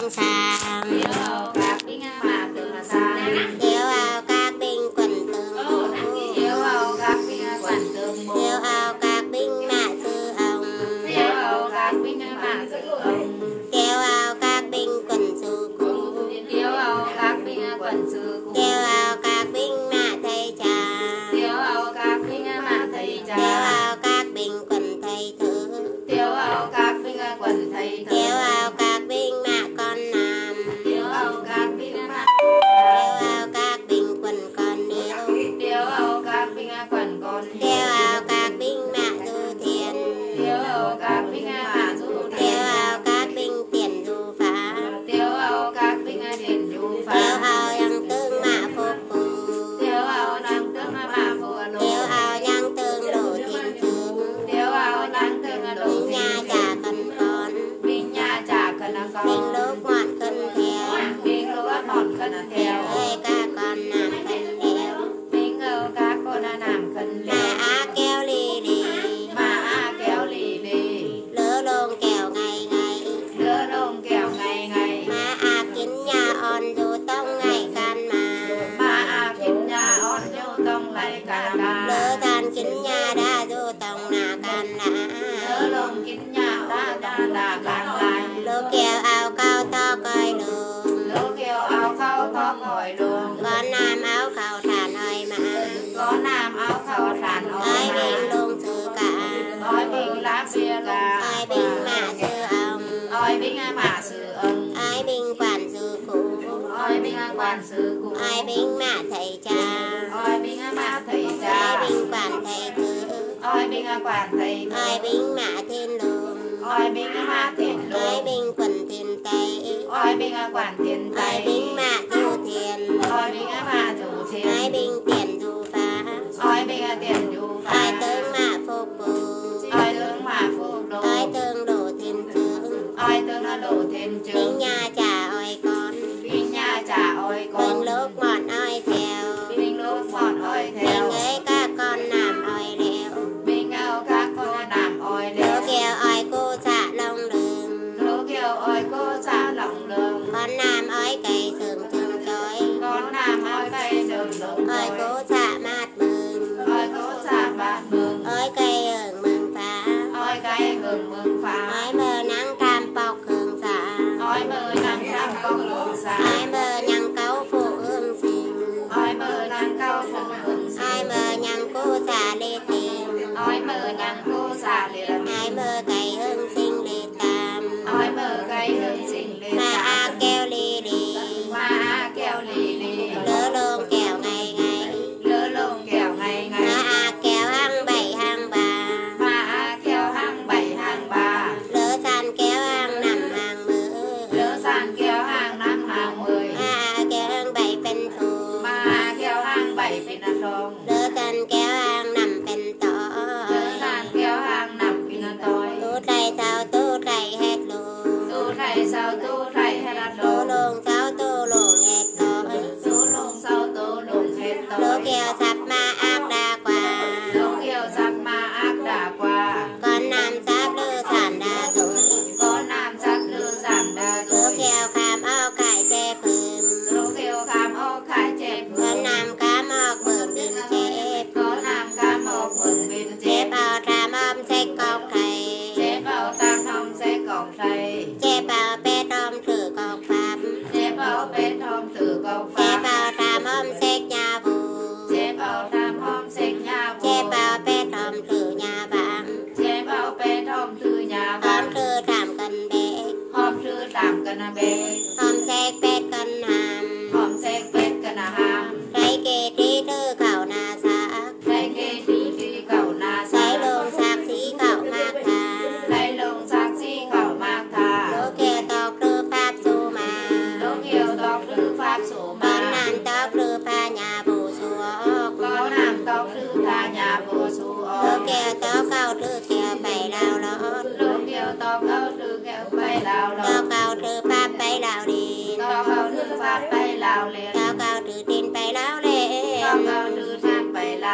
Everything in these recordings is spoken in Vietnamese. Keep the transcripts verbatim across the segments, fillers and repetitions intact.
tương sang, Tiêu hậu các binh mà tương sang, Tiêu ao các binh quần tương bố, Tiêu hậu các binh quần tương bố, Tiêu ao các binh mã sư ông, Tiêu hậu các binh mã sư ông, Tiêu ao các binh quần sư cũ, Tiêu hậu các binh quần sư cũ, Tiêu ao các binh mã thầy cha, Tiêu hậu các binh mã thầy cha, Tiêu ao các binh quần thầy thứ, Tiêu hậu các binh quần thầy thứ, Tiêu ao các binh mã con nam, Tiêu hậu các binh mã, Tiêu ao các binh quần con điêu, Tiêu hậu các binh quần con Tiêu ao các binh mã du thiên, Tiêu hậu các binh mã du Tiêu thiên, ao các binh tiền du phá, Tiêu hậu các binh tiền du Tiêu phá, ao yang tương mã phục phù, Tiêu hậu năng tương mã phù đồ, Tiêu ao yang tương độ thiên chương, Tiêu hậu năng tương đồ Binh nha trả cần con, Binh nha trả cần con, Binh lúc ngọn cân theo, Binh lúa mòn cần theo, ơi các con nam cân đeo, Binh ơ các con làm cần mà theo, á kéo lì lì, mà a kéo lì lì, lỡ lông kẹo ngày ngày, lỡ lông kẹo ngày ngày, mà á kín nhà on dù tông ngày can mà, mà a kín nhà on vô tông lại cả lỡ đà, than kín nhà đã dù tông nà can đã, lỡ lông kín nhà đã đã đã cạn lại, lỡ kẹo ao cao to coi đường, lỡ kêu áo khâu to ngồi đường, con nam áo khẩu thản ơi mà, có nam áo khâu tràn ôi ơi mà, bình luôn sự cả, ôi bình lá bia cả, ơi bình mạ sư ông, ôi bình mã sư ông, ơi bình quản sư cũ, ôi bình quan sư cụ, ơi bình mạ thầy cha, ôi bình mã thầy ơi cha, bình quản thầy thứ, ôi bình quan thầy ơi thầy, bình mạ thiên lương, ôi bình mã thiền ơi lương, bình quần thiên tây, ôi bình quan thiền ơi tây, bình mạ du thiên, ôi bình mã chủ ơi thiền, bình tiền du phá, ôi bình tiền du ơi phá, tướng mạ phục vụ, ôi tướng mã phúc đồ, ơi tương độ thiên chương, ôi tướng đồ thiên bình trường, nhà trả ơi con, bình nha trả ôi con, bình lúc mọn ơi theo, bình lúc mòn ôi bình theo, ấy các con nam ơi đeo, bình ao các con làm ôi lỗ đeo, kêu ơi cô xạ lông đường, lũ kêu ôi cô xa lòng lường, con nam ơi cây sừng chừng chói, con nam ôi cây đường đường ơi rồi, cô xạ mát mừng, ôi cô xa bạc mừng, ơi cây hưởng mừng phá, ôi cây hừng mừng phá, ơi mơ nắng cam bọc hương xạ, ôi mơ nắng trăm con hương xa, ơi mơ nhằng cấu phụ hương xin, ôi mơ nắng cao phụ hương ơi xin, mơ nhằng cô xạ lê tiền, ôi mơ nắng cô xa liền, ơi mơ cây hương sinh lê tam, ôi mơ cây hương sinh lên mà ta, a kêu lì lì, mà a kêu lì lì, lỡ lông kẹo ngày ngày, lỡ lông kẹo ngày mà ngày, a kẹo hăng bảy hăng bà, mà a kêu hăng bảy hăng ba, lỡ san kéo hăng nằm hàng mưa, lỡ san kêu hăng năm hàng mười, mà a kẹo hăng bảy bên thù, mà a kêu hăng bảy bên ăn rong, lỡ san kéo hăng nằm bên tỏ, lỡ san kêu hăng nằm bên ăn tối, tu trai sao tu trai hết luôn, tu này sao tu này hay là tu đồ, luôn sao tu luôn hết rồi, tu lùng sao tu lùng hết lỡ tối, kẹo sắp ma ác đa qua, lỡ kêu sắp ma ác đã qua, con nam sắp lư sản đa rồi, có nam sắc lư giảm đa lỡ rồi, kẹo khám ao cải chê phừng, lỡ kêu khám ô khai chép, con nam cá mọc bừng bin chép, có nam ca một mừng bên chép chép, ao tràm ôm xách cọc thầy, chép vào tam thông sẽ cổng thầy, chép ao pet ôm thử cọc pháp, chép vào bên thông tử cổng chép pháp, ao tràm ôm xách nhà vụ, chép vào tam hôm sinh nhà vô, chép ao pet ôm thử nhà vàng, chép vào bên thông từ nhà ôm vàng, thử tràm cần bế, hôm sư làm cân bê, ôm xách pet cần hàm, hôm sẽ kết cân ham, cây kê trí thư khẩu na xác, đây kê đi đi cầu na xây sa, luôn xác sĩ khẩu mạc thà, đây lùng sắc si cầu mạc thà, lỗ kê tộc thư pháp su mà, lỗ kiều tóc thư pháp sổ con mà, nam tóc thư pha nhà vụ suộc, có nam tóc thư tha nhà vô su lỗ ôm, kê tóc cao thư kêu bảy đào lót, lỗ kiều tóc áo thư kẹo bay lao tóc lộc, cao thư pháp bảy đào điên, tóc áo thư pháp bay lao liền, tóc cao thư tin bảy đào lên, tóc áo thư pháp bay lao lên, lỗ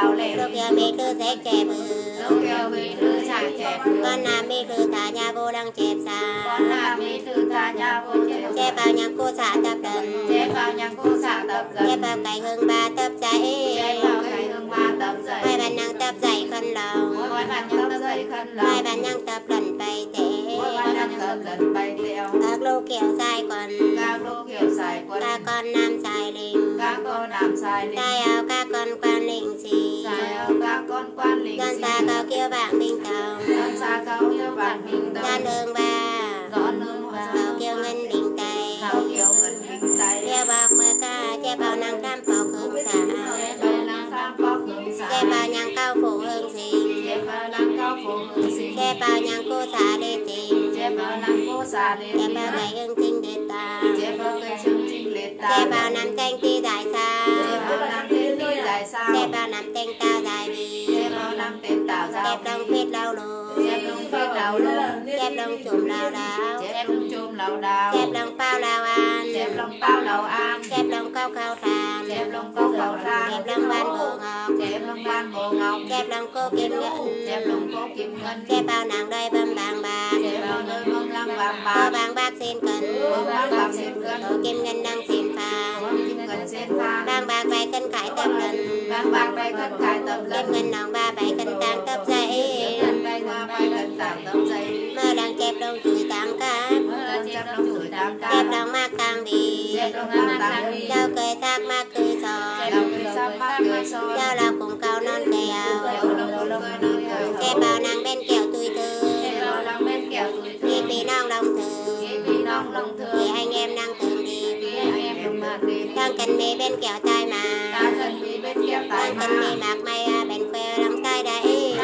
lúc kia mi cứ sẽ chẹp lúc kia mi cứ sạc chẹp con nam mi cứ thả nhà vô đang chẹp xa con nam mi cứ thả nhà vô chẹp chẹp vào nhang cô xả tập lần chẹp vào nhang cô xả tập lần chẹp vào cày hương ba tập dậy chẹp vào cày hương ba tập dậy hai bạn nhang tập dậy khăn lòng hai bạn nhang tập dậy khăn lòng hai bạn nhang tập lần bay té hai bạn nhang tập lần bay tèo các lô kiểu dài quần các lô kiểu dài quần các con nam dài linh các con nam dài linh tai áo các con quan linh xì dài áo các con quan linh con xa cao kêu bạn bình tòng con xa cao kêu bạn bình tòng con hương ba con hương ba cao kêu ngân bình tay cao kêu ngân bình tay đeo bọc mơ ca che bao năng cam bọc hương xả che bao năng cam bọc hương xả che bao nhang cao phủ hương xình che bao năng cao phủ hương xình che bao nhang cô xả đê tình che bao năng cô xả đê che tình bao gầy hương trinh đê ta che bao gầy hương trinh lệ ta che bao nằm tranh ti đại xa che bao nằm tranh ti đại xa che bao nằm tên tao dài bì che bao nằm tên tao dài chép đông khuyết lao lù chép đông khuyết lao lù chép đông chùm lao đào chép đông chùm lao đào chép đông bao lao an chép đông bao lao an chép đông câu khao tràn chép đông câu khao tràn chép đông ban bồ ngọc chép đông ban bồ ngọc chép đông cô kim ngân chép đông cô kim ngân chép bao nàng đôi băm bàng bạc chép bao nơi bông lăng vàng cô bạc bàng bạc xin cần cô bàng bạc xin cần cô kim ngân đang xin phàng cô kim ngân xin phàng bàng bạc bảy cân cải tập lần bàng bạc bảy cân cải tập lần kim ngân nòng ba bảy cân tang tập dậy bảy cân tang tập dậy mơ đang chép đông chửi tang cá chép đông chửi tang cá chép đông mạc tang bì chép đông mạc tang bì dâu cười thác mạc cười sò dâu cười thác mạc cười sò dâu lọc cùng cao non kèo chép bao nàng bên kẹo tui thư khi bị non lòng thư khi anh em đang thường đi đang cần mê bên kẹo tai mà đang cần mê mạc may bên queo lăng tay đấy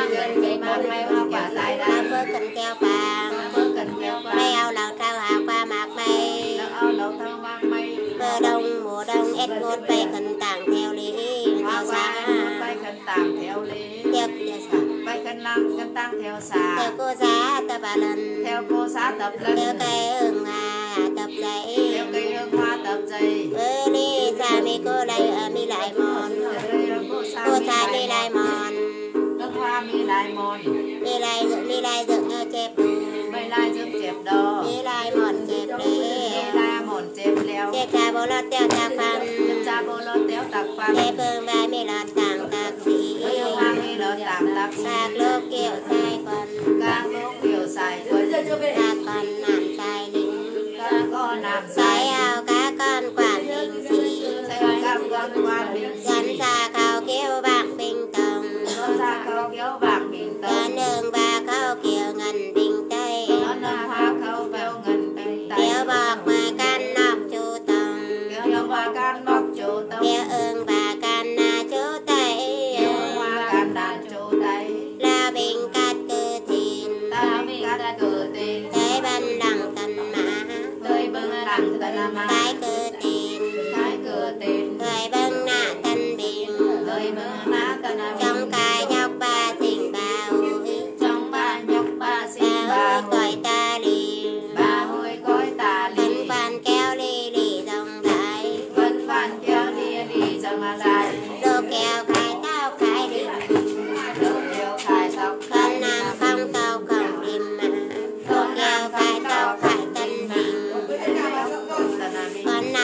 đang phước cần keo vàng mây ao lầu trao hạ qua mạc mây mưa đông mùa đông ép ngốt bay cần tảng theo lý theo xa theo theo xa bay cân năng cân tăng theo xà theo cô giá tập ba lần theo cô xã tập lần theo cây hương hoa tập dậy theo cây hương hoa tập dậy ơ đi xa mi cô lại ở mi lại mòn cô xa mi lại mòn hương hoa mi lại mòn mi lại dựng mi lại dựng ở chép mi lại dựng chép đò mi lại mòn chép mi lê lại mòn chép leo chép cha bố lót teo tạc phăng chép cha bố lót teo tạc phăng chép hương vai mi lót tàng tạc sĩ hương hoa mi lót tàng tạc sĩ các lúc kiểu sai còn các lúc kiểu sai quân các con nằm sai lính các con nằm sai sai ao các con quản bình sĩ các con quan bình gắn xa khao kêu bạc bình tông con ra khâu kéo bạc bình tông gắn hương ba khao kiều ngân bình tây con nâng hoa khâu kéo ngân bình tây kéo bọc mà can nọc chu tông kéo hoa can bọc chu tông kéo ương bà can na chu tây kéo hoa can đàn chu tây la bình cát cư thìn ta mi cát cử tin tới ban đằng tần mã tới bưng đằng tần mã cái cư thìn cái cử tin người bưng nạ tân bình người bưng nã tần mã trong cài nhóc ba sinh bao trong ba nhóc ba sinh ba ba gọi ta lì ba hôi gói tà vẫn lì quan kéo lì lì dòng đại vẫn van kéo đi đi dòng dài đô kéo khai tao khai đi đô kéo khai tao con nam không tao không đêm mà đô kéo khai tao khai tân bình con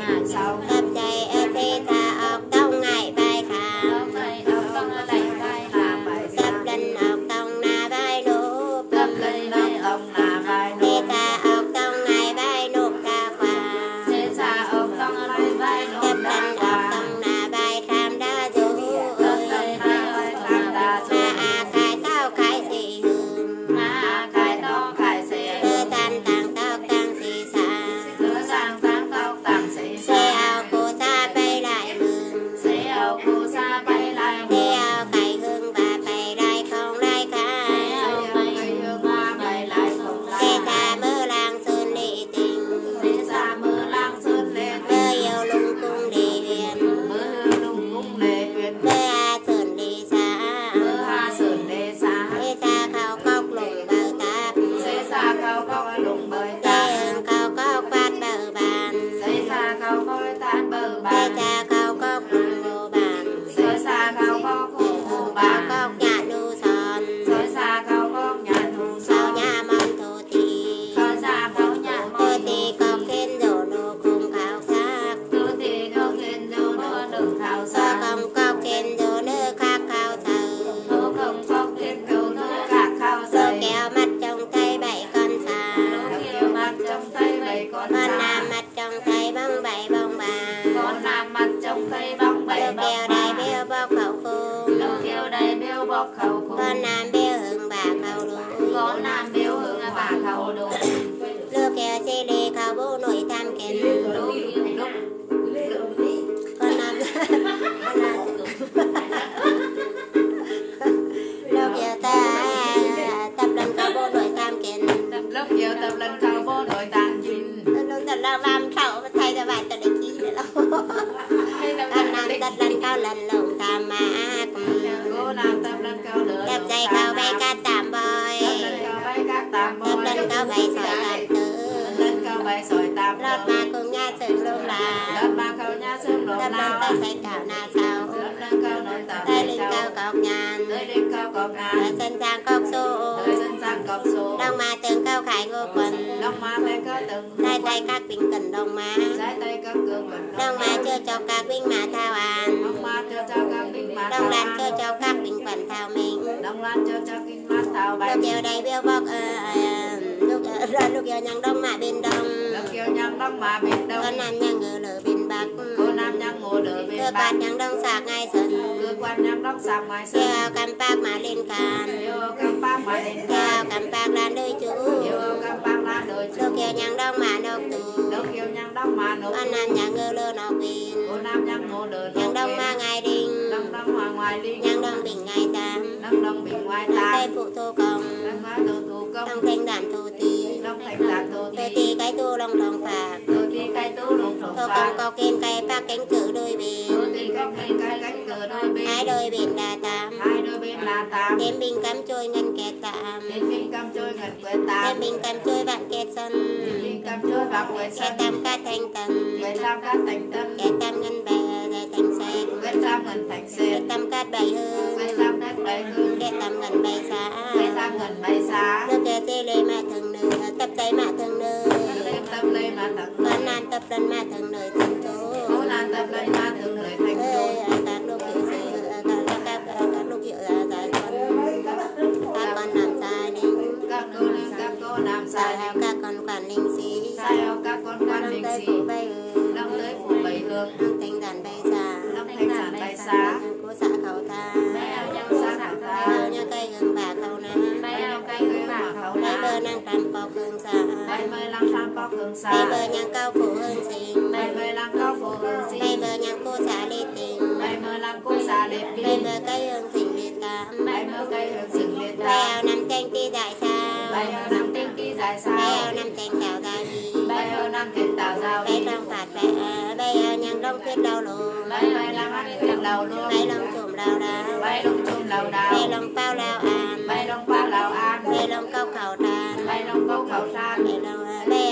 nhà sau tập chạy ở phi ta ọc tông ngày bài khả tông ngày ọc tông lại bài là bài tập lần ọc tông na bài nộp tập lên lấy ông là bài phi nộp ta ọc tông ngày bài nộp ra quả sẽ xa ọc tông lại bài nộp tập đa lần ọc quả tông na bài tham đa dụ tập lên bài tham đa ma a khai tao khai sĩ hương mà khai to khai sẽ tư than tàng tao tăng sĩ xa lứa sang tháng tóc tặng sẽ xe xa ao cô xa bay lại mừng sẽ ao cô xa bay lại xe ao cày hương và bay lại không lại khai ao bay hương hoa bay lại không xe lại xa mơ làng sơn lị tình sẽ xa mưa lang sơn lên mơ yêu lung cung đề huyền mưa lung cung lệ huyền mơ a sơn lị xa mưa ha sơn lệ xa xe xa khao cốc lùng bờ táp sẽ xa cao cao lùng bơi xe ta hương khao cốc quát bờ bàn sẽ xa cao coi tan bờ xe bàn xa khao cốc lùng ngô bàn sẽ xa cao có xe khung hương hồ khao bàn cốc nhà nu son sẽ xa cao có nhà thùng sao sau nhà mong thù tì có xa cao nhà thù môi tì cọc khen rổ nô cùng khảo sát tu thì không khen du nữa đừng thảo so xa không cọc khen rổ nơ khác khảo sờ tu không không khen cầu tu cả khao lô dày kéo mắt trong tay bảy con xà lũ kêu mặt trong tay bảy con con xa nam mắt trong tay bông bảy bông bà con nam mặt trong tay bóng bảy lô bóng kéo đầy ba biêu bóc khẩu khung lũ kêu đầy biêu bọc khẩu cùng con nam biêu hưởng bà khẩu đủ con nam biêu hương bà khẩu đủ lô kéo xê lê khẩu bố nội tham kén lúc lúc con nam con nam lô kéo ta tập lần khẩu bố nội tham kén lúc kêu tập lần khẩu bố nội tàn chín lúc tập lần làm khẩu thay ra bài tập để ký nữa đâu con nam tập lần khẩu lần lồng tham mà cô nam tập lần khẩu lửa tập dây khẩu bay cát tạm bòi tập lần khẩu bay các tạm tập lần khẩu bay sỏi tạm tử lần khẩu bay sỏi tạm lót mà cùng nha sừng lông là lót mà khẩu nha sương lộn tập lần nào tay xây cào na sau tập lần khẩu nội tập tay linh cao cọc nhàn tới đêm khẩu cọc ở ngàn sân trang cọc số tới sân sang cọc số đông mà tường cao khải ngô quần đông mà tay có từng tay tay các bình cần đông mà trái tay các cửa quần đông mà chưa cho các binh mà thao an đông mà cho cho các binh mà đông lan chưa cho các binh quần thao mình đông lan cho cho kinh mát thảo bay lúc kêu đầy biêu bọc lúc rồi lúc kêu nhang đông mà bên đông lúc kêu nhang đông mà bên đông con nam nhang ngựa lửa bên bắc cô nam nhang ngồi đỡ bên cơ bắc quan nhang đông sạc ngay sân cơ quan nhang đông sạc ngoài sân kêu cầm bạc mà lên can yêu cam bác mà lên kêu cầm bạc lan đôi chú yêu cam bác là đôi lúc chú kêu nhang đông mà nộp tù lúc kêu nhang đông mà nộp con nam nhang ngựa lửa nộp pin cô nam nhang ngồi đỡ nhang đông mà ngày đinh đông đông mà ngoài đi nhang đông bình ngày tám đông đông bình ngoài đông ta tây phụ thô công đông nói đồ thủ công đông thanh đàn thô tì đông thành đạt đồ thô tì tì cái tu long thòng phạc đồ tì cái tú lục thổ thô phá công có kiên cây bác cánh cử đôi bên đồ tì cái cây cái cánh cửa đôi bên hai đôi bên đà tám hai đôi bên là tám thêm bình cắm trôi ngân kẹt tạm đến kinh cam trôi ngần quê tám thêm bình cắm trôi vạn kẹt sân đến kinh cam trôi bạc quê kẹt sân tam cát thanh tần quê tam cát thành tân kẹt tam ngân bè để thành xe quê tam ngần thành kẹt sen tam cát bảy hương quê tam cát bảy hương kẹt tam ngân bảy xã quê tam ngần bảy xá nước kẹt dê lê mà thường nư tập tay mà thường nư lên tâm lê mà thằng con nan tập lần mà thường nơi thành chỗ cố nan tâm lê mà thường lời thành ơi chỗ các lúc hiệu gì các các các lúc hiệu là tại con các con làm sai đi các cô nên các cô làm sai sai hao các con quản linh sĩ sai hao các con quan đông linh tới sĩ phủ bay đông tới phủ bảy hương đông thành đàn bay xa đông thanh sản bay xá cố xã khẩu tha bay ao nhân xa thảo bay ta hao nha cây gừng bà khẩu ná bay ao cây hương mà khẩu bay bơ lá năng trầm bọc hương xa bay mơi lăng sang bóc hương bay xa bơ nhang cao phủ hương xinh bay mơi lăng cao phủ hương bay xin bơ nhang cô xã lê tình bay mơi lăng cô xa đẹp đi bay bơ cây hương xinh liệt cảm bay mơ cây hương sừng liệt bay ta ao năm canh ti đại sao bay ao năm tinh kỳ dài bay sao ao năm canh tạo gia đi bay ao năm tiền tạo giao bay đi trong phạt bay bay ao nhang đông tuyết đau lùm bay bay lăng ăn tiền đầu luôn bay lông chùm đau đau bay lông chôm lầu đào bay lông bao lao an bay lông ba lào an bay lông câu khẩu tràn bay lông câu khẩu san bay lông bay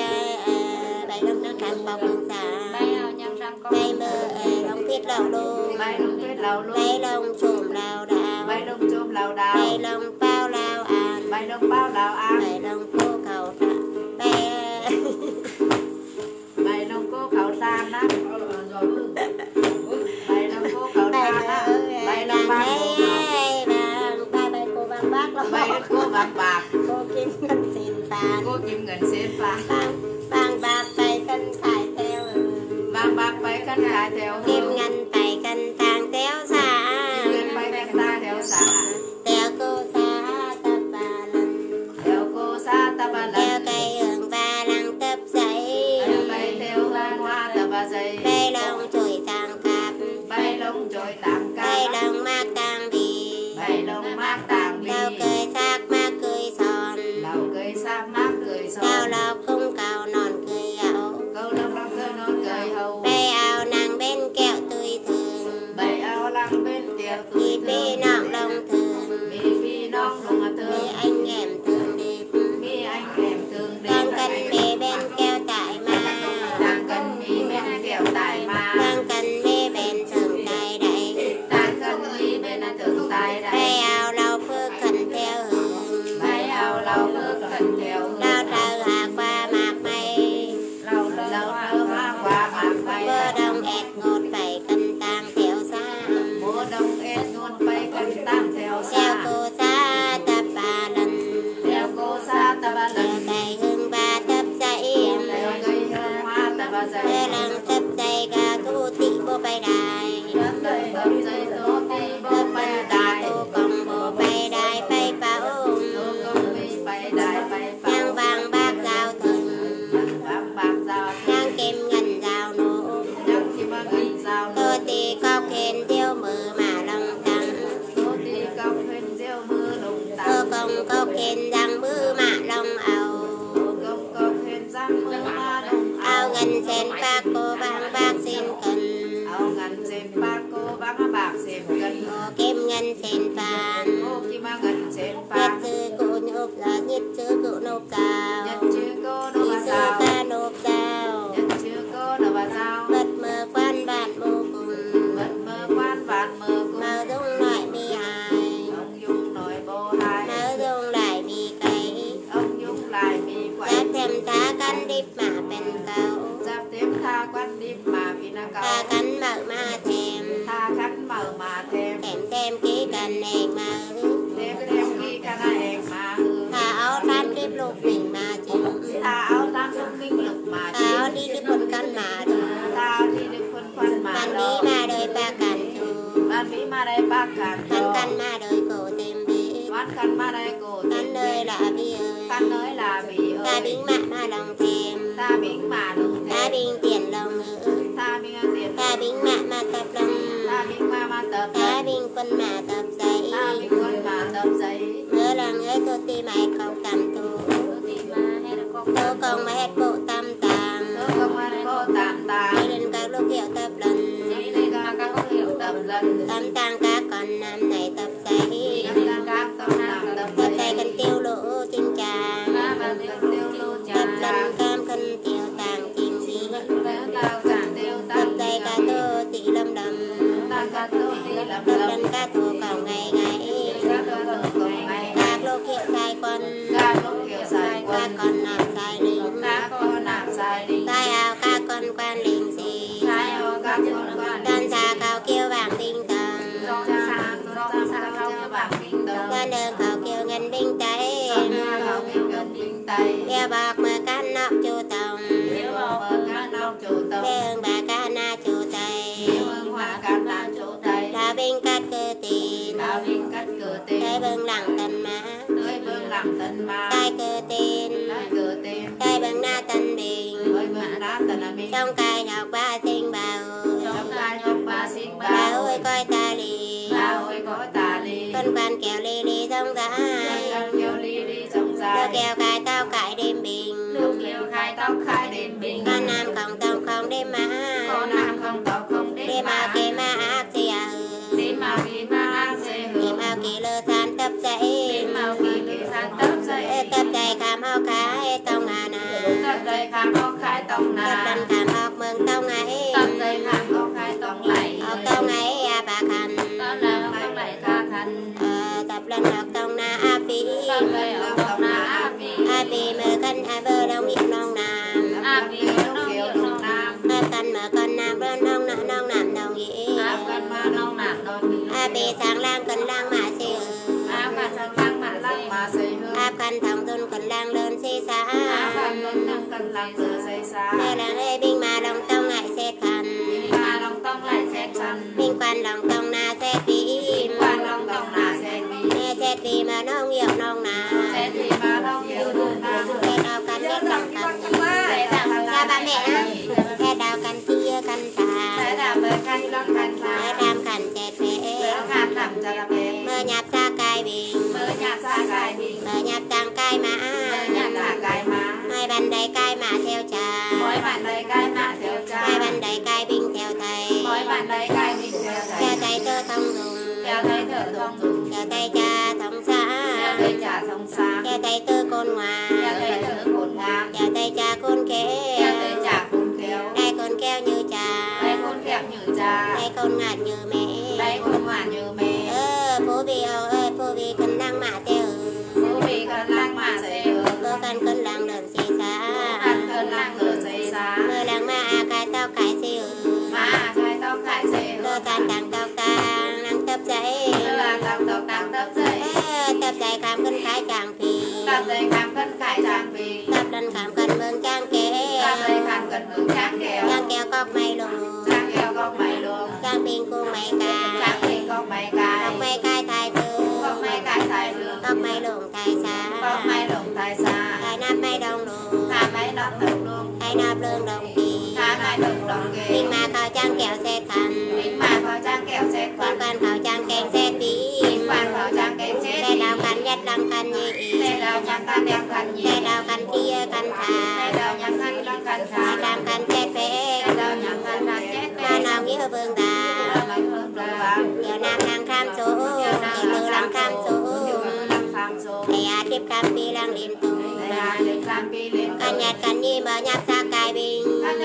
bay lông trắng trắng bọc hương xả bay ao nhân sang con bay mơ lông tuyết lầu đô bay lông tuyết lầu luôn bay lông chùm đau đau bay lông chôm lầu đào bay lông bao lao an bay lông bao lào an bay lông cô khẩu tràn bay bay lông cô khẩu san á bài làm cô cậu bài ta bài làm làm đấy bài bài cô bằng bác lắm bài cô bằng bạc cô kim ngân xin phán cô kim ngân xin phán bằng bằng bạc bài cân khải theo bằng bạc bài cân khải theo kim ngân bài cân tàng theo xa kim ngân bài cân ta theo xa theo cô xa tập ba lần theo cô xa tập ba lần theo cây hương ba lăng tập giấy theo cây theo hương hoa tập ba giấy bay lông chổi tàng cạp bay lông chổi tàng cạp bay lông mát tàng bì bay lông mát tàng bì đầu cười sắc mát cười son đầu cười sắc mát cười son cao lộc cung cầu non cười hậu câu lông lông cười non cười hậu bay áo nàng bên kẹo tươi thường bay áo lăng bên kẹo tươi vì bi nọng lông thường vì bi nọng lông vì thường anh em thường đẹp vì anh em thường đang cần mê bên kẹo tại mà đang cần mi bên kẹo tại mà đang cần mê bên thường tại đẩy đang cần mi bên thường tại bay đây áo lau phước khẩn theo hưởng bay áo lau bước cần theo lao trừ hạ qua mạc mây lau lau lau hoa qua mạc bay mưa đông ẹt ngột bảy cân tàng theo xa mùa đông ép luôn bay cần tam theo theo xa cô xa tập ba lần theo cô xa ta ba theo lần cây hương ba tập dậy theo cây hương hoa ta ba theo giây lăng tập dậy ca thu thị bố bay đài cây tập dây tố ti bố tập bay bần đài ta tô công bố bay đài bay pháo tố công vi bay đài bay nhang vàng bạc giao thần vàng bạc giao nhang kim ngân giao nổ nhang kim ngân giao tô tì cọc khen tiêu mờ mà lòng tăng tố ti cọc khen rêu mưa lùng tô tặng công cọc khen răng mưa mà lòng ảo tố công cọc khen răng mưa ma lùng ao ngân sen bạc cô vàng bạc xin cần áo ngân xem bạc cô băng bạc xem cân ô kim ngân sen phàn cô kim ngân xem nhất phàn sư cụ nộp là nhất sư cụ nộp nhất rào chữ cô nhị nó bà sư sao ca nộp rào nhất chữ cô nó bà sao bật mờ quan bạn vô cùng bật mơ quan vạn mơ cô mờ dung loại mi hài ông dung nổi bồ hai mờ dung lại mi cấy ông dung lại mi quậy giáp thêm tá cắn đít mà bên cầu giáp tiếp tha quan điệp mà vì na ta cầu cắn mở ma thèm tha khánh mở mà thêm thèm thêm ký cần nền mà thêm thêm khi ca na em mà hư ta áo tam đít lục mình mà chim tha áo tam thông minh lực mà ta áo đi đi quần cắn mà đồ ta đi được quân quân mà bạn đó bí mà đời ba cản chú ban bí mà đây bác cản hắn cho căn mà đời cổ thêm bí quán khăn mà đây cổ hắn nơi là bi ơi khăn nơi là vì ta ơi bính mạ mà lòng thèm ta bính mà lùng ta thêm bính tiền lòng ngữ ta bính tiền ta bính mạ mà tập lòng ta bính ma ma tập ta bính quân mà tập giấy ta bính quân mà tập giấy ngỡ là ngỡ tô ti mày không tầm tu tô công mà hết bộ tâm tàng tôi công an cô tạm tà đi lên các lúc hiệu tập lần đi đi các các hiệu tập lần tâm tàng các con nam này tập giấy các các con làm tập tập giấy giấy cần tiêu lỗ chinh chàng các bạn tiêu lô tập trà lần cam khăn tiêu tàng chim gì tao cản tiêu tập tao giấy cá tô tỷ lâm đầm ta cá tô đi làm tập lâm lần cá thổ cầu ngày ngày các tô cầu ngày các lô hiệu sai quân các lúc kiểu sai các quân con nam sai lính các con làm sai đi sai áo các con quan lính gì sai ô các con quan đơn xa cao kêu vàng tinh tầng do sang do sang cao như bảng kinh đồng đơn đường khảo kêu ngân binh tay do nga vào kinh gần kinh tây bia bạc mơ cát nọc chu tòng nếu mở các nông chủ tông bê hương bà ca na chu tây nếu hương hoa các nam chủ tây đá binh cát cơ tin đạo linh cách cửa tiền tay bưng lặng tần má tới vương lặng tần ma tay cơ tin tới cửa tiền tay bưng na tân bình với vương đá tần là mình trong cài nhọc ba sinh bào trong ca nhóc ba xin bà ba ơi coi ta lì ba ơi có tà ly con quan kẹo lì lì trong giá con kêu ly đi trong lô dài kẹo cài tao cải đêm bình lúc kêu khai tóc khai đêm bình con nam không tông không đêm má con nam không tóc không đêm đêm mà mà kê ma ác xì à hừ đêm mà vì ma sẽ hưởng đêm mà kỳ lơ san tập dậy đêm mà vì lư san tấp dậy tập dậy khám hao cái tông à nà tập dậy khám có khai tông tập nà lần khám học mừng tông ấy tập dậy khám có khai tông lạy học tông ấy à bà khăn tập là khai lạy ca khăn Ờ, tập lần học tông na a phi tập dậy ở tông nà a phi a phi mơ cân a bơ đông hiệu nông nam a phi nó kiểu đông nam tập cân mơ con nam lòng từ xây xa mê là lê binh mà lòng tông lại xét khăn binh mà lòng tông lại xét khăn binh quan lòng tông na xét vì binh quan lòng tông là xét vì mê xét vì mà nông hiệu nông na xét vì mà lòng yêu nông na xét đào căn biết lòng căn xét đào cha ba mẹ xét đào căn chia căn tà xét đào với căn con căn xa xét đam căn xét phê ngàn làm cho là bề mơ nhạp xa cai bình mơ nhạt xa cài bình mơ nhạp tăng cai mã mơ nhạt là cài má hai bàn đầy cai mã theo cha mỗi bạn đầy cài má theo cha hai bàn đầy cai binh theo thầy mỗi bạn đầy cài bình theo thầy theo thầy tơ thông dùng theo thầy thở thông dùng theo thầy cha thông xã theo thầy trả thông xa theo thầy tơ côn hòa theo thầy thở cồn ngang theo thầy cha côn kế theo thầy trả cồn kéo đây côn keo như cha đây cồn kẹo như cha đây côn ngạt như mẹ đây cồn ngoan như mẹ ơ phố vì ơi phố vì cần năng mã theo phú vị cần lang mà xây ở cô cần cân làng lớn xì xa cần cần lang lửa xây xa mơ làng ma à cái tao cái xì mà trai tóc cải xây cơ can tàng tao tàng năng tập dậy là tóc tóc tăng tóc dậy tập dậy khám cân khái chàng phì tập dậy khám cân cải trang vì tập lần khám cân mương trang kế tập dậy khám cân mương trang kéo trang kéo cọc mày lù trang kéo cọc mày luôn trang pin cung mày ca trang thì cọc mày cài cọc mày cai thai tư cọc mày cài xài lương cọc mày lùng thai xa cọc mày lồng tài xa thai nắp mày đồng lù thả mày nắp đầu luôn thai nắp lương đồng kỳ thả mày đồng đồng kề bình mà khảo trang kéo xe khăn bình mà vào trang kéo xét bình quan quan khảo trang kèn xe tí bình quan vào trang kèn xét xe đào cắn nhất lăng cắn nhị xe đào nhắm căn đẹp căn nhị xe đào cắn kia cắn thà xe đào nhắm căn lăng căn xe xa đàm cắn chết phế xe đào nhắm căn lăng chết mà nào nghĩa vương đà nhiều nam năng khám số nhiều lư lăng khám số thầy à tiếp cam pi lăng liên tục căn nhật căn nhi mở nháp xa cài bình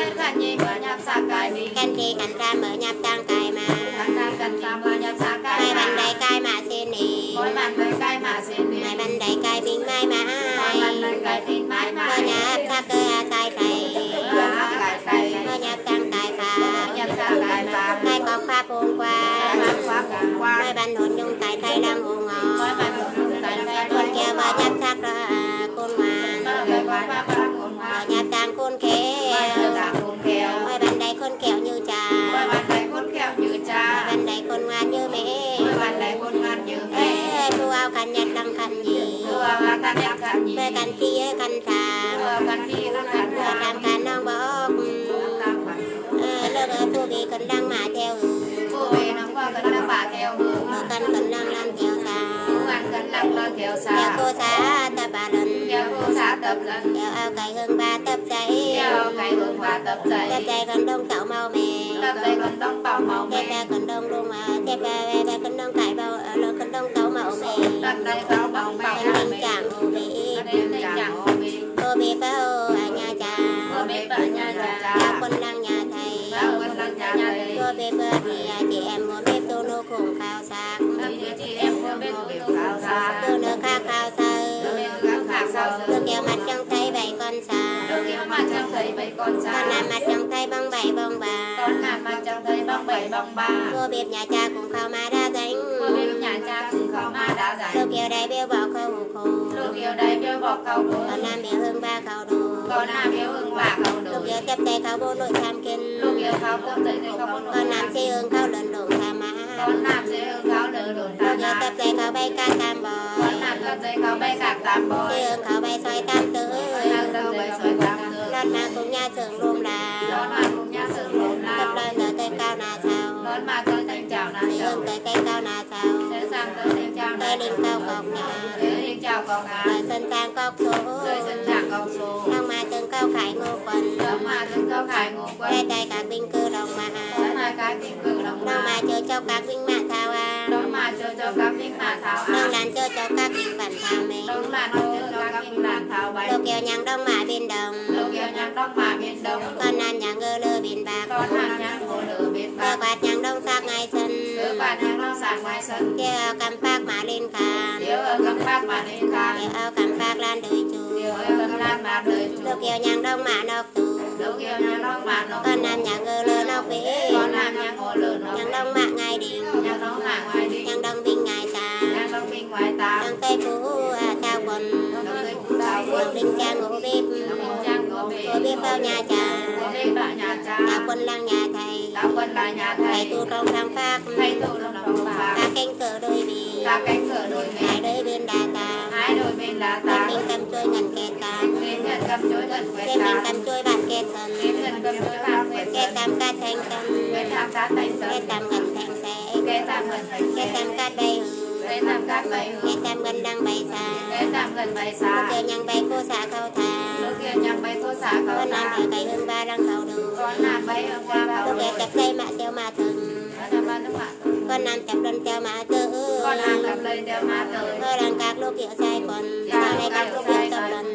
căn thi căn cam mở nháp tăng cài mà mai bàn đầy cài mà xin nì mai bàn đầy cài bình mai mà mở nháp xa cơ à sai thầy mở nháp tăng cài phà mai cọc pháp hôm qua mai bàn hồn nhung tại thầy lăng hồ ngọ con kia mở nháp sắc ra côn ngoan mở nháp tăng côn khế mai bàn đầy côn kẹo như trà mai bàn đầy côn ngoan như mẹ ê thu ao khăn nhật đăng khăn gì mê khăn kia khăn thà mê tham khăn nong bó lớp ở thu vì cần đăng mà theo mơ cần cần đăng làm theo xa theo cô xã tập ba lần theo ao cải hương ba tập giấy tập giấy còn đông tẩu màu mè tiếp ra còn đông luôn mà tiếp ra về còn đông cải bao rồi còn đông tẩu màu mè tình trạng hồ bị hồ bị phá hồ ở nhà cha theo quân đăng nhà thầy hồ bị phá thì chị em muốn biết tôi nô khủng khao sạc tôi nước khác khao sơ tôi kéo mặt trong thấy bảy con xà con làm mặt trong thấy bông bảy bông bà cô biết nhà cha cũng khao mà đã dánh tôi kéo đây biêu bỏ khâu khô con làm biểu hương ba khâu đồ lúc kéo tiếp tay khâu bố nội tham kinh con làm xe hương khâu lần đồn tham má lúc kéo tiếp tay khâu bay ca tam bò xe hương khâu bay xoay tam tử lót mà cũng nhà xưởng luôn là tập lời tới cây cao nà sao xe hương tới cây cao nà sao tới linh cao cọc nhà tới sân trang cọc số nông mà từng cao khải ngô quần đây tay các binh cư đồng mà nông mà chơi cho các binh mạ thao à nông đàn chơi cho các binh bản thao mê đồ kéo nhang đông mạ biên đồng con nàn nhang ngơ lơ biên bạc cơ quạt nhang đông sát ngay sân tiêu ao cầm bạc mà lên khàn tiêu ao cầm bạc lan đời chu đồ kéo nhang đông mạ nọc tù con nàn nhang ngơ lơ nọc vế nhang đông mạ ngay đình nhang đông binh ngay ta nhang tây phú à cao quần nhang đinh trang ngô bếp ngô bếp vào nhà cha lên vào nhà cha ta quân lang nhà thầy ta quân là nhà thầy thầy tu trong thang pháp thầy tu trong lòng pháp ta cánh cửa đôi bì ta cánh cửa đôi hai bên đôi bên đà ta hai đôi bên là ta ta mình cầm chuôi ngần kẹt tam đến nhận cầm chuối gần quẹt thêm mình ta cầm chuôi bạn kẹt sần đến nhận cầm chuối vàng quẹt kẹt sân tam cát thành cầm quẹt tham cá thành kẹt sân tam ngần thành xe kẹt tam gần thành kẹt tam cát bay hư kẹt tam cát bay hương kẹt tam ngân đang bay xa kẹt tam gần bay lúc xa kia nhang bay cô xạ khâu thà lúc kia nhang bay cô xả con cầu nam ta ở cây hương ba đang cầu đồ con nam bay hương qua cầu lúc kia chặt cây mạ tiêu ma thường con nam nước mặn con nam chặt lên tiêu mạ tư con nam cầm lên đeo ma tới hơi đang các lúc kia sai còn sau này các lúc kia tập lần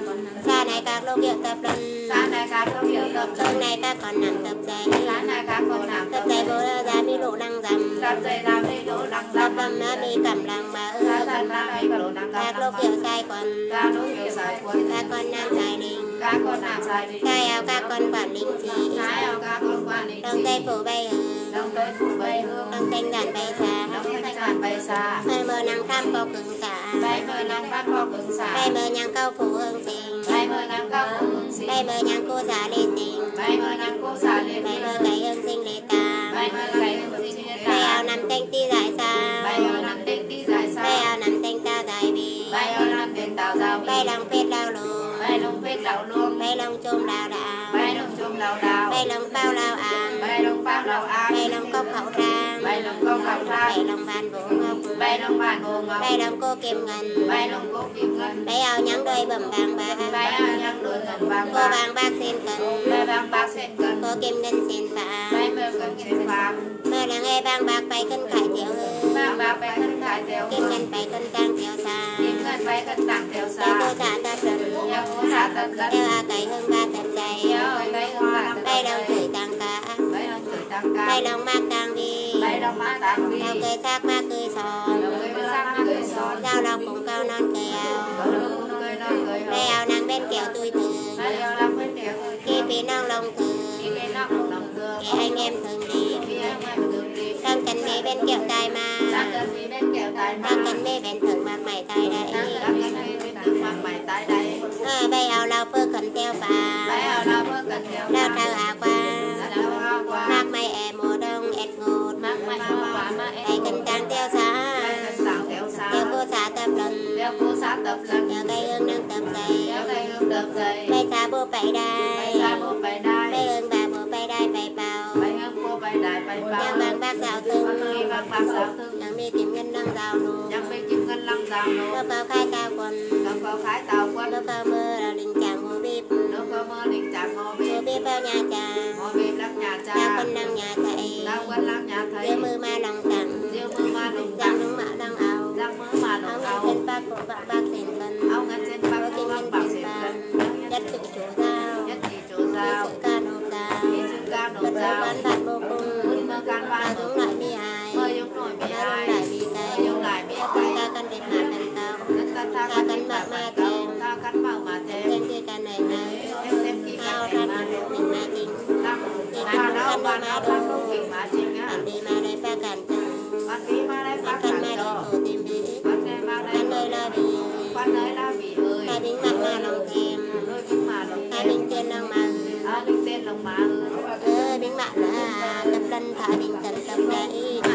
xa này các lúc kia tập lần sáng nay các con hiểu tập tương này các con nằm tập dày sáng nay các con làm tập dày bố ra mi lộ đang dầm tập dây làm đi đổ đằng tập dầm bầm má mi cầm lăng mà ư ta thành ra đi đổ đằng các dầm lúc kia sai còn ta lúc hiểu sai quân các con nam sai đình các con làm sai đi khai áo các con quản lính chỉ sai ao các con quan đi đông tây phủ bay hừ đông tới phủ bay hương đông thanh đàn bay xa đông thanh ngàn bay xa bay mơ nắng tham có cứng xả bay mơ nắng bắt kho cứng xả bay mơ nhang câu phủ hương tình bay mơ nắng cao hương xì bay mơ nhang cô giả lê tình bay mơ nắng cô xả liền bay mơ cày hương sinh lê ta bay mơ cày hương sinh lê bay ta áo nằm thanh ti giải xa bay ao nằm tên tí dài xa bay áo nằm thanh ta dài bì bay ao nằm tên tàu giao bay lòng phết lao lùm bay lông phết lão luôn bay lòng chôm đào đào bay lông chôm lao đào bay lòng bao lao àm bay lông bao lao an bay lòng cốc khẩu trang bay lông con khảo bay trang lòng bàn vũ ngọc bay lông bàn hồ ngọc bay lòng cô kim ngân bay lông cô kim ngân bay áo nhắn đôi bầm vàng bạc bay ao nhang đôi ngân vàng cô bạc vàng bạc xin cần bay vàng bạc sen cần cô kim ngân xin phá bay mơ cần sen phàm mơ là nghe vàng bạc bay cân khải tiểu hư vàng bạc bay cân cải theo kim ngân bay cân tăng tiểu xa kim ngân bay cân tặng theo theo cô xa giả tập lần theo cô xả tận cân theo a cày hương ba tập dày theo bay hương bạc bay lòng chửi tăng cả bay lông chửi tăng cao bay lòng mạc tăng vi bay lông má tàng đi theo cười xác ma cười sòn đầu cười sang má cười son giao lòng cũng cao non cười áo đầu lưng cười non cười bay hồng áo nàng bên kiểu tui thường bay ao lăng bên đèo khi phí nong lòng thường khi cái nóc lòng lòng thương khi anh em thường đi khi anh em thường đi đang cần mê bên kiểu tai ma đang cần đi bên kẹo tài ma đang cần mê bên thường mạc mày tai đang đấy cần đi bên đường mặt mày tay đây à, bay áo lao phơ khẩn theo bà bay ao lao bước cần theo lao trao à qua lao hoa qua mạc mày e mùa đông ẹt ngột mắc mày hoa quả mà em tay cần tăng theo xã bay cần tặng theo xa theo cô xã tập lần theo cô sát tập lần theo cây hương đang tập dày theo cây hương đập dày bay xa bố bay bay đai xa bố bay đai bay hương bà bố bay đai bay bao bay hương cô bay đai bay bao theo vàng bác dạo tương khi vàng bạc giáo thương đang mi kiếm ngân đang rào nụ ยังไม่จิ้มเงินลังสาวโน lúc cao khai cao quần แล้วก็ขายเต่าควัน lúc cao mơ là đình chàng hồ bếp แล้วก็เมื่อหนึ่งจากมอเบ hồ bếp bao nhà trà มอเบรักญาติ là con đang nhà thầy แล้ววันรักญาติไทย đưa mưa ma lòng tặng เดี๋ยวมือมาลงจัง đang nóng mạo đang ảo จังมือมาลง áo เอา ngân chân bác của bác bác xỉn cần เอาเงินเส้นปัก có ตัว kim วัง ngân ปัก tiền เส้นกัน vàng chất tự chủ giao ยัดจีโจ khi ซาว sự ca nộp đào มีชื่อการหนุ vật น áo ซาว quán bạn vô cùng มือเมื่อการบ้าน là เมื่อ giống lại mi ai เมื่อยุคหน่อยมี là ไอ้ giống lại mi เมื่อ cây ยุคหลายมีไ ta cần đẹp mà cần cao นั่นกันทากันมาเก่าทากันมามาเต็ม thêm kia cả này này เต็มเต็มกี่กัน ao เต็ม tham มา mình mà chính ตั้งมาแล้วบ้านเราตั้งลูกกิ่งมาจริงอ่ะ bạn đi mà đây ba cản chân วันนี้มาได้พัก bạn กัน cần mà จอ đi tổ tìm bị วันนี้มาได้ bạn nơi lo bị วันเลยลาบีเอ้ย ta bính mặt mà lòng thèm โดยขึ้นมาลง ta bính tiền lòng mà เอาลิงเต้นลงมาเออ ơ bính mặt là tập lần thả bính tận tập đấy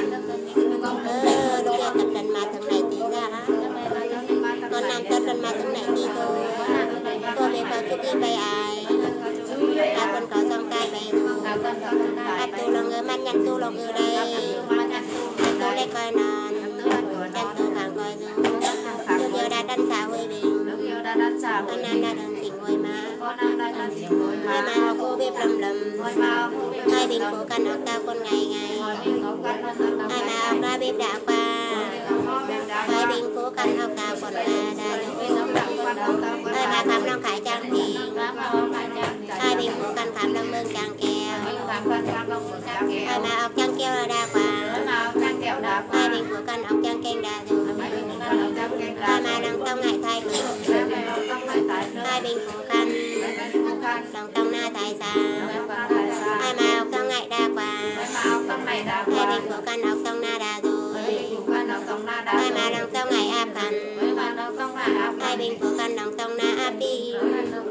ơ lúc kia tập lần mà thằng này tí ra con làm tập lần mà thằng này tí thôi cô biết có chút đi bay ai ta còn có xong tay bay thôi ta tu lòng ngơ mắt nhăn tu lòng ngơ đây tu lấy coi non chân tu càng coi dù chú giờ đã đánh xã hội bình con nam đã đừng chỉnh ngồi má ngồi má học cô biết lầm lầm hai bình phố cần học cao con ngày ngày hai má học ra biết đã qua hai bình phố cần học cao con là đã hai má khám lòng khải trang thì hai bình phố cần khám lòng mương trang kèo hai má học trang keo là đa quả hai bình phố cần học trang kênh đa rồi hai má lòng tông ngại thay cửa hai bình phố cần lòng tông na thay xa hai má học tông ngại đa quả hai bình phố cần học tông na đa rồi hai má lòng tông ngại áp khăn hai bình phố cần lòng tông na áp đi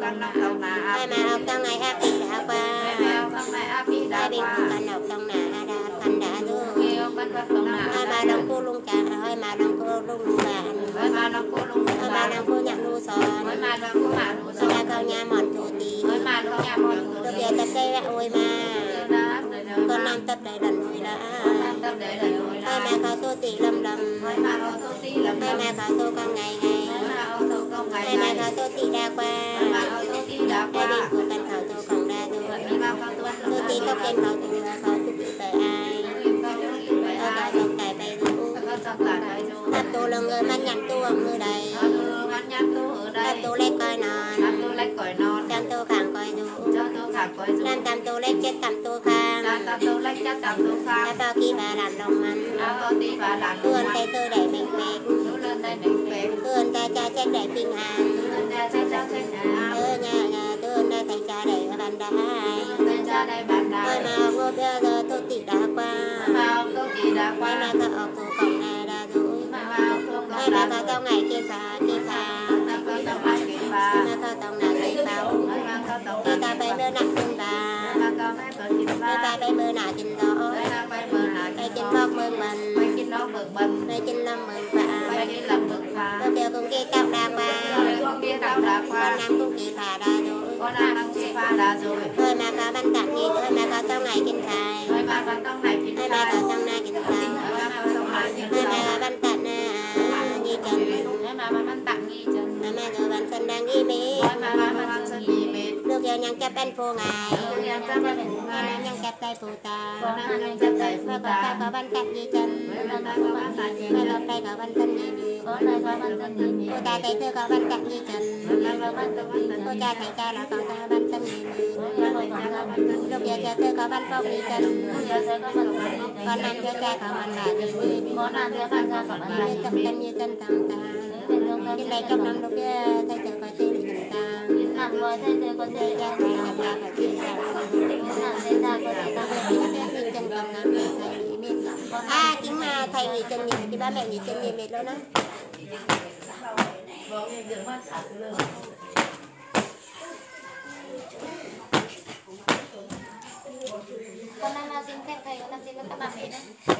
กันน้องตรงหน้าให้มาออกตรงไหนอาปีดาว่าให้มาออกตรงไหนอาปีดาให้เป็นว่าผู้กันออกตรงหน้าอาดาคันดาดูเกี่ยวกันกับตรงหน้าให้มาลองกู้ลุงจ่าให้มาลองกู้ลุงลุงบานให้มาลองกูลงให้มาลองกู้หยักรูสอนให้มาลองกูหาหนูสให้อมาน เขาหญ้าหมอนตูตีให้มาลองยามอนตัวเบียร์ตะเกียบโอยมานะเดี๋ยวเดี๋ยวก็นะนำตับได้ดันลุยละน้ำตับเดี๋ยวเดี๋ยวให้มาเขาตัวตีลำลำให้มาเอาตัวตีแล้วให้ให้มาเขาตัวกังไงไงมาเอาตัวตรงไหนให้มาเขาตัวตีดากว่าให้มาเอาตัวตีดาให้ว่าเป็นผู้กันเขาตัวของดาดูให้มาเอาตัวตัวตีก็เป็นเขาตัวเขาตุกไปอายเอาเขาส่งไก่ไปดูก็จะตัดให้ดูถ้าตัวลงเงินมันยันตัวมือใดเอาตัวมันยัดตัวได้ถ้าตัวเล็กก้อยนอนทำตัวเล็กก่อยนอนจำตัวขางก้อยดูเจ้าตัวขาก่อยนั่นจำตัวเล็กเจ็ดจำตัวขางจำตัวเล็กจะจำตัวขาถ้าปากี้บาหลันลงมันเอาตัวตีฝาหลังเพื่อนใจตัวใดเบ่งเบ่งรู้เรื่องได้หนึ่งเป็ดเพื่อนใจใจเจ็ดใดปิงหานจะใช้เจ้าใช้งานเออเนี่ยเนี่ยเดินได้ใจใจใดบันได้เป็นจะได้บันไดเอ้ยมาเอาโง่เบี้ยเธอตัวติดดากว่ามาเอาตัวตีดาไว้ว่ามาก็ออกตัวของนาดาดูมาเอาตัวกไว้องมาดาก็เจ้าไงเกี่ยวขาเกี่ยวขาแล้วก็ต้องมาเก็บปลามาก็ต้องหนักเกี่ยวเขามาก็ต้องเกี่ยวตาไปเบอร์หนักขึ้นตามาก็ไม่เปิดกินปไปลาไปไปเบอร์หนากินดอกไปไปเบอร์หนาไปกินพอกเมืองมันไปกินน้องเบิกบันไปกินน้ำเมืองป่าไปกินลำเบิกฟ้าตัวเดียวกุ้งกี้เก้าดากว่าเลยพวกเบี้ยดำดาคฟ้านน้ำกุ้งกี้ผ่าดาดูก็น่านังสีฟ้าดาโจยเอ้ยมาก็บันตัดนี่เอ้ยมาก็เจ้าไงกินไข่ไปมาก็ต้องไหนกินเอ้ยไก่มาก็เจ้าหน้ากินไข่ไปมาก็ต้องไหนกินเอ้ยไก่มาก็บันตัดหน้ายี่จันไปมามันตักงี้จนมาแม่เดี๋ยววันสันดังยี่มีไปมามันสนีเม็ดลูกเดียวยังจะเป็นผู้ไงยังจะมาเป็นไงแม่ยังจะใจผู้ตาก็นั่งยังจะใจฟูเมื่อก่อตานก็บันตัดยี่จันไปมาก็มาตัดเย็นเมื่อเราไปก็บันสันยี่มีก็เลยก็มันจะนีมีผู้ตาใจเธอก็บันตัดยี่จันแล้วก็มันจะมันจะผู้ตาใจใจเราก็จะบันสันยี่มีลูกเดียวเจอเธอก็บันปอกยี่จันเดี๋ยวจะก็มันจะนีก่อนนั้นเธอใจเขาบันหลายี่มีก็นั่งเดี๋ยวมันจะกับมันยี่มีกับกันยี่จันต่างตากินไรกับน้ำลูกเดียวใจเธอก็ชื่อกันตาหนักไว้ให้เจอก็ใจเจอใจกันใจกับยากับชื่อกันหนักได้ได้ก็ได้ต้อง à chính mà thầy nghỉ chân nhịp thì ba mẹ nghỉ chân nhịp mệt luôn á. Con đang làm xin phép thầy, con làm xin phép các bà mẹ đấy.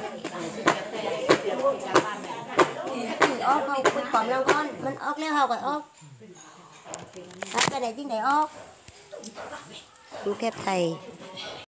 Ốc không, quên còn đâu con, mình ốc leo hầu rồi ốc. Cái này chính này ốc. Xin phép thầy.